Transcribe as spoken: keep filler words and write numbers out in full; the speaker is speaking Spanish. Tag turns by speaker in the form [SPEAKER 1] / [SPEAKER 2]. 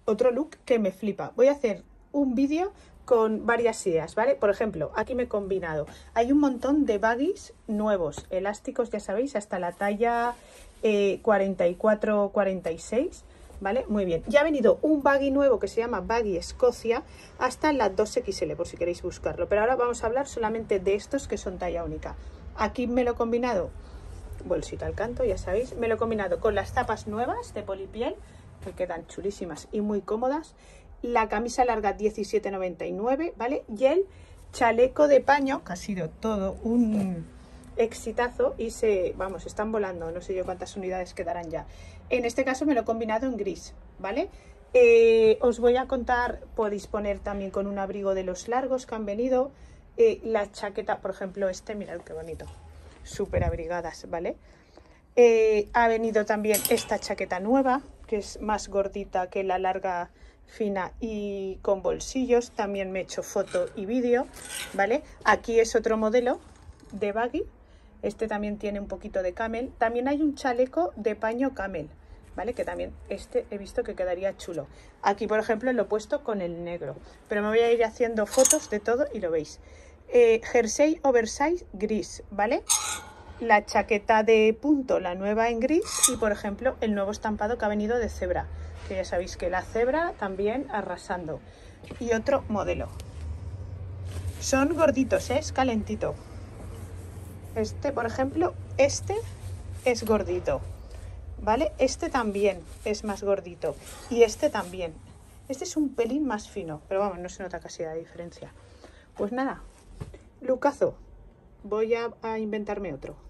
[SPEAKER 1] otro look que me flipa. Voy a hacer un vídeo con varias ideas, ¿vale? Por ejemplo, aquí me he combinado. Hay un montón de baggies nuevos, elásticos, ya sabéis, hasta la talla eh, cuarenta y cuatro cuarenta y seis, ¿vale? Muy bien. Ya ha venido un baggy nuevo que se llama Baggy Escocia hasta la dos equis ele, por si queréis buscarlo. Pero ahora vamos a hablar solamente de estos que son talla única. Aquí me lo he combinado, bolsita al canto, ya sabéis, me lo he combinado con las zapas nuevas de polipiel, que quedan chulísimas y muy cómodas. La camisa larga diecisiete noventa y nueve, ¿vale? Y el chaleco de paño, que ha sido todo un exitazo y se, vamos, están volando, no sé yo cuántas unidades quedarán ya. En este caso me lo he combinado en gris, ¿vale? Eh, os voy a contar, podéis poner también con un abrigo de los largos que han venido, eh, la chaqueta, por ejemplo, este, mirad qué bonito, súper abrigadas, ¿vale? Eh, ha venido también esta chaqueta nueva, que es más gordita que la larga fina y con bolsillos. También me he hecho foto y vídeo, ¿vale? Aquí es otro modelo de baggy. Este también tiene un poquito de camel. También hay un chaleco de paño camel, ¿vale? Que también este he visto que quedaría chulo. Aquí, por ejemplo, lo he puesto con el negro. Pero me voy a ir haciendo fotos de todo y lo veis. Eh, jersey oversize gris, ¿vale? La chaqueta de punto, la nueva en gris, y por ejemplo el nuevo estampado que ha venido de cebra, que ya sabéis que la cebra también arrasando. Y otro modelo. Son gorditos, ¿eh? Es calentito. Este, por ejemplo, este es gordito, ¿vale? Este también es más gordito y este también. Este es un pelín más fino, pero vamos, no se nota casi la diferencia. Pues nada, lucazo. Voy a, a inventarme otro.